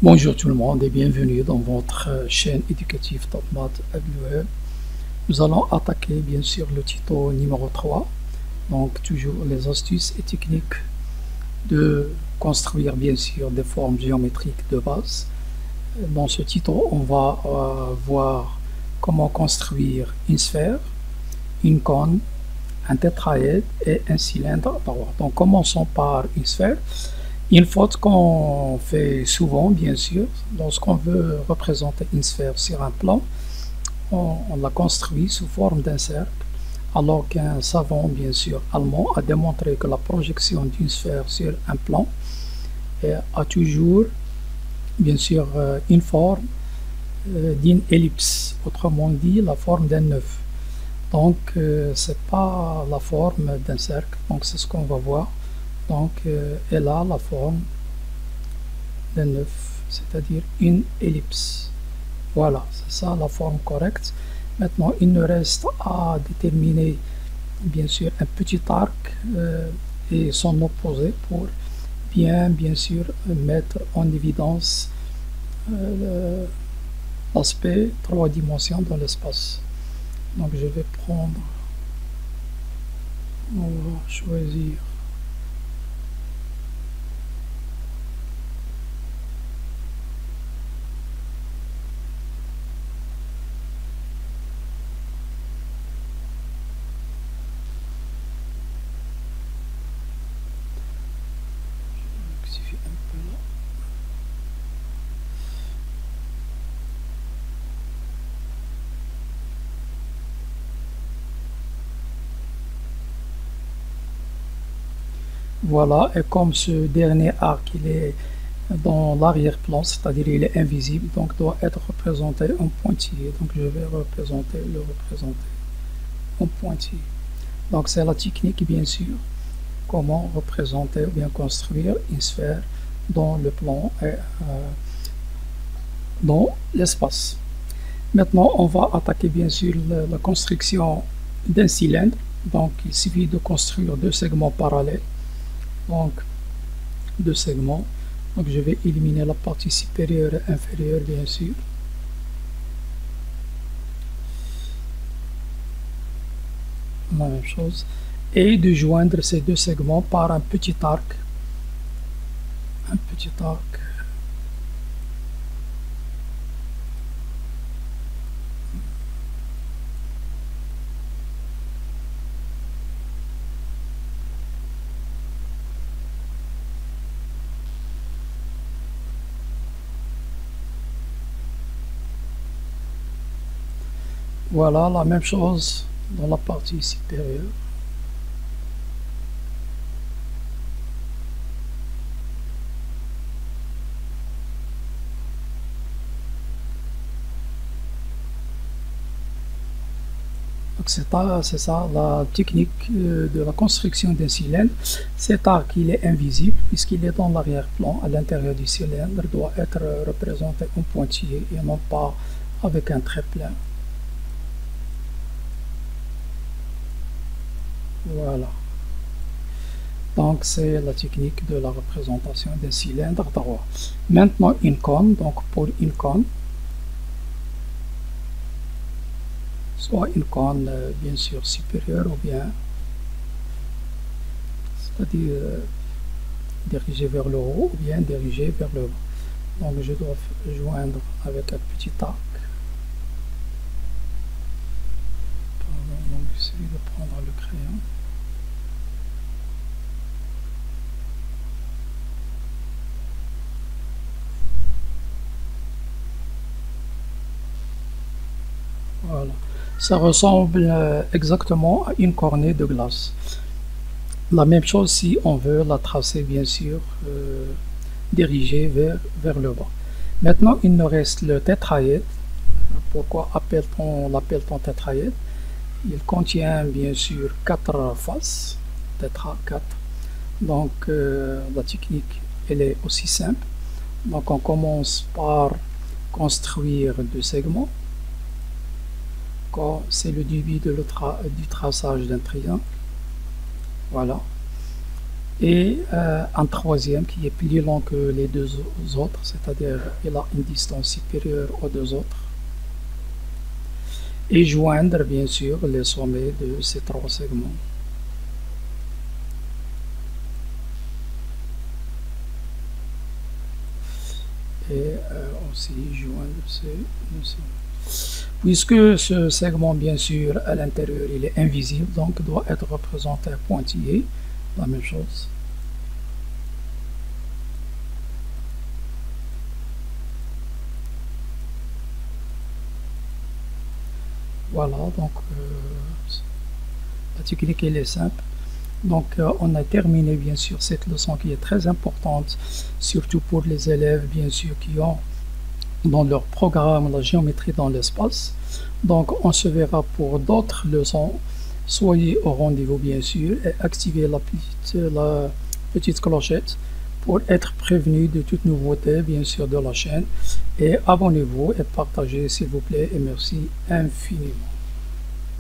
Bonjour tout le monde et bienvenue dans votre chaîne éducative Top Maths WE. Nous allons attaquer bien sûr le tuto numéro 3. Donc toujours les astuces et techniques de construire bien sûr des formes géométriques de base. Dans ce tuto, on va voir comment construire une sphère, une cône, un tétraèdre et un cylindre droit. Donc commençons par une sphère. Une faute qu'on fait souvent, bien sûr, lorsqu'on veut représenter une sphère sur un plan, on la construit sous forme d'un cercle, alors qu'un savant, bien sûr, allemand a démontré que la projection d'une sphère sur un plan a toujours, bien sûr, une forme d'une ellipse, autrement dit, la forme d'un œuf. Donc, c'est pas la forme d'un cercle, donc c'est ce qu'on va voir. Donc, elle a la forme d'un œuf, c'est-à-dire une ellipse. Voilà, c'est ça la forme correcte. Maintenant, il nous reste à déterminer, bien sûr, un petit arc et son opposé pour bien sûr, mettre en évidence l'aspect 3 dimensions dans l'espace. Donc, je vais prendre, on va choisir voilà, et comme ce dernier arc il est dans l'arrière-plan, c'est-à-dire il est invisible, donc doit être représenté en pointillé. Donc je vais le représenter en pointillé. Donc c'est la technique, bien sûr, comment représenter ou bien construire une sphère dans le plan et dans l'espace. Maintenant, on va attaquer bien sûr la construction d'un cylindre. Donc il suffit de construire deux segments parallèles. Donc deux segments. Donc je vais éliminer la partie supérieure et inférieure, bien sûr. La même chose. Et de joindre ces deux segments par un petit arc. Un petit arc. Voilà, la même chose dans la partie supérieure. C'est ça la technique de la construction d'un cylindre. Cet arc il est invisible puisqu'il est dans l'arrière-plan. À l'intérieur du cylindre doit être représenté en pointillé et non pas avec un trait plein. Voilà. Donc c'est la technique de la représentation d'un cylindre droit. Maintenant une cône. Donc pour une cône, soit une cône bien sûr supérieure ou bien, c'est-à-dire dirigée vers le haut ou bien dirigée vers le bas. Donc je dois joindre avec un petit arc. Pardon, donc j'essaie de prendre le crayon. Voilà. Ça ressemble exactement à une cornée de glace. La même chose si on veut la tracer, bien sûr, dirigée vers le bas. Maintenant, il nous reste le tétraèdre. Pourquoi l'appelle-t-on tétraèdre? Il contient bien sûr 4 faces, tétra 4. Donc, la technique, elle est aussi simple. Donc, on commence par construire deux segments. C'est le début du traçage d'un triangle. Voilà. et un troisième qui est plus long que les deux autres, c'est-à-dire il a une distance supérieure aux deux autres, et joindre bien sûr les sommets de ces trois segments. Et aussi joindre ces sommets. Puisque ce segment bien sûr à l'intérieur il est invisible, donc doit être représenté pointillé, la même chose. Voilà, donc la technique elle est simple. Donc on a terminé bien sûr cette leçon qui est très importante, surtout pour les élèves bien sûr qui ont dans leur programme la géométrie dans l'espace. Donc on se verra pour d'autres leçons. Soyez au rendez-vous bien sûr et activez la petite clochette pour être prévenu de toute nouveauté bien sûr de la chaîne, et abonnez-vous et partagez s'il vous plaît, et merci infiniment.